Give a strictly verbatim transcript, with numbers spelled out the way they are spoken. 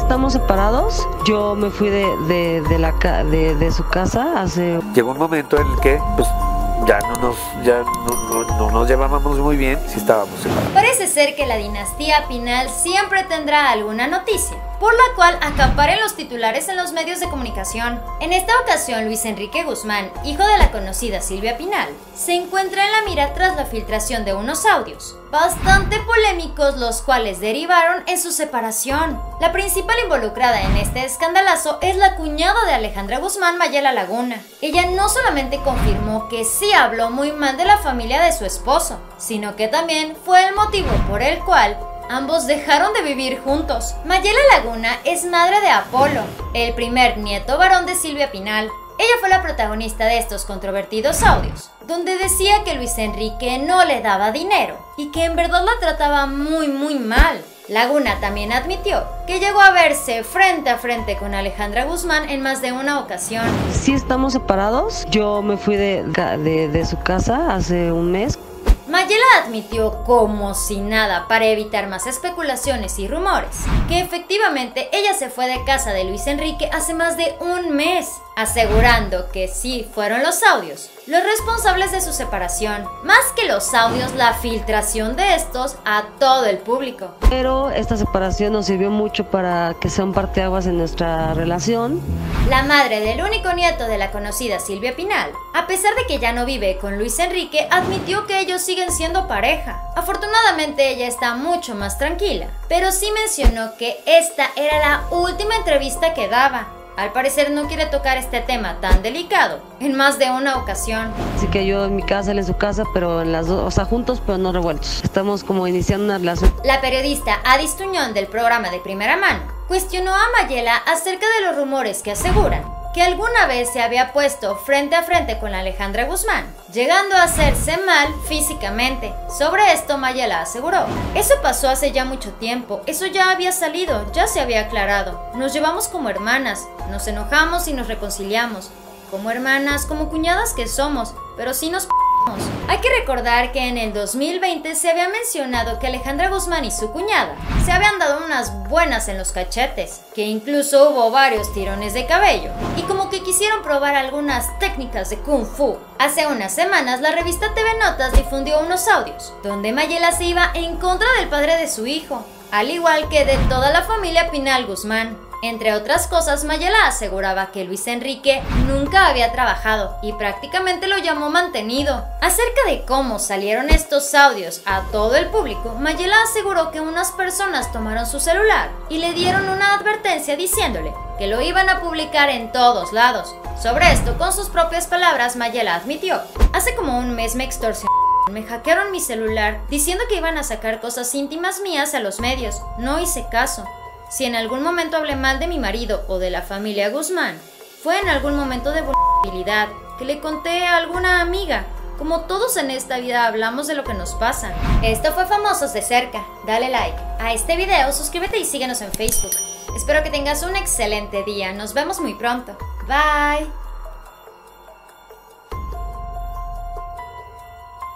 estamos separados. Yo me fui de, de, de, la, de, de su casa hace... Llegó un momento en el que pues ya no nos, ya no, no, no nos llevábamos muy bien si estábamos separados. Parece ser que la dinastía Pinal siempre tendrá alguna noticia, por la cual acaparen los titulares en los medios de comunicación. En esta ocasión, Luis Enrique Guzmán, hijo de la conocida Silvia Pinal, se encuentra en la mira tras la filtración de unos audios bastante polémicos, los cuales derivaron en su separación. La principal involucrada en este escandalazo es la cuñada de Alejandra Guzmán, Mayela Laguna. Ella no solamente confirmó que sí habló muy mal de la familia de su esposo, sino que también fue el motivo por el cual ambos dejaron de vivir juntos. Mayela Laguna es madre de Apolo, el primer nieto varón de Silvia Pinal. Ella fue la protagonista de estos controvertidos audios, donde decía que Luis Enrique no le daba dinero y que en verdad la trataba muy muy mal. Laguna también admitió que llegó a verse frente a frente con Alejandra Guzmán en más de una ocasión. Sí estamos separados. Yo me fui de, de, de su casa hace un mes. Mayela admitió como si nada, para evitar más especulaciones y rumores, que efectivamente ella se fue de casa de Luis Enrique hace más de un mes, asegurando que sí fueron los audios los responsables de su separación, más que los audios, la filtración de estos a todo el público. Pero esta separación nos sirvió mucho para que sea un parteaguas en nuestra relación. La madre del único nieto de la conocida Silvia Pinal, a pesar de que ya no vive con Luis Enrique, admitió que ellos siguen siendo pareja. Afortunadamente ella está mucho más tranquila, pero sí mencionó que esta era la última entrevista que daba. Al parecer no quiere tocar este tema tan delicado en más de una ocasión. Así que yo en mi casa, él en su casa, pero en las dos, o sea, juntos pero no revueltos. Estamos como iniciando una relación. La periodista Adis Tuñón del programa De Primera Mano cuestionó a Mayela acerca de los rumores que aseguran que alguna vez se había puesto frente a frente con Alejandra Guzmán, llegando a hacerse mal físicamente. Sobre esto Mayela aseguró: eso pasó hace ya mucho tiempo, eso ya había salido, ya se había aclarado. Nos llevamos como hermanas, nos enojamos y nos reconciliamos, como hermanas, como cuñadas que somos, pero sí nos p***. Hay que recordar que en el dos mil veinte se había mencionado que Alejandra Guzmán y su cuñada se habían dado unas buenas en los cachetes, que incluso hubo varios tirones de cabello, y como que quisieron probar algunas técnicas de Kung Fu. Hace unas semanas la revista T V Notas difundió unos audios, donde Mayela se iba en contra del padre de su hijo, al igual que de toda la familia Pinal Guzmán. Entre otras cosas, Mayela aseguraba que Luis Enrique nunca había trabajado y prácticamente lo llamó mantenido. Acerca de cómo salieron estos audios a todo el público, Mayela aseguró que unas personas tomaron su celular y le dieron una advertencia diciéndole que lo iban a publicar en todos lados. Sobre esto, con sus propias palabras, Mayela admitió: hace como un mes me extorsionaron. Me hackearon mi celular diciendo que iban a sacar cosas íntimas mías a los medios. No hice caso. Si en algún momento hablé mal de mi marido o de la familia Guzmán, fue en algún momento de vulnerabilidad que le conté a alguna amiga. Como todos en esta vida hablamos de lo que nos pasa. Esto fue Famosos de Cerca. Dale like a este video, suscríbete y síguenos en Facebook. Espero que tengas un excelente día. Nos vemos muy pronto. Bye.